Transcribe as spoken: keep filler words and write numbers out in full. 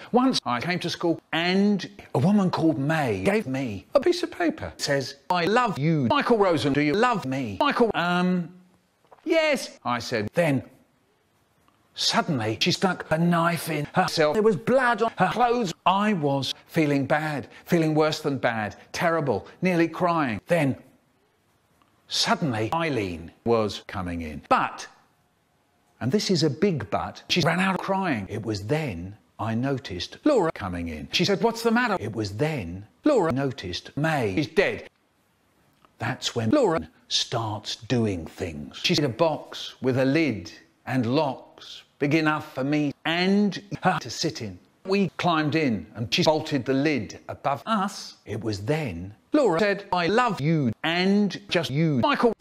Once I came to school and a woman called May gave me a piece of paper. It says, I love you. Michael Rosen, do you love me? Michael, um, yes, I said. Then, suddenly, she stuck a knife in herself. There was blood on her clothes. I was feeling bad, feeling worse than bad, terrible, nearly crying. Then, suddenly, Eileen was coming in. But, and this is a big but, she ran out crying. It was then I noticed Laura coming in. She said, what's the matter? It was then Laura noticed May. She's dead. That's when Laura starts doing things. She's in a box with a lid and locks, big enough for me and her to sit in. We climbed in and she bolted the lid above us. It was then Laura said, I love you and just you. Michael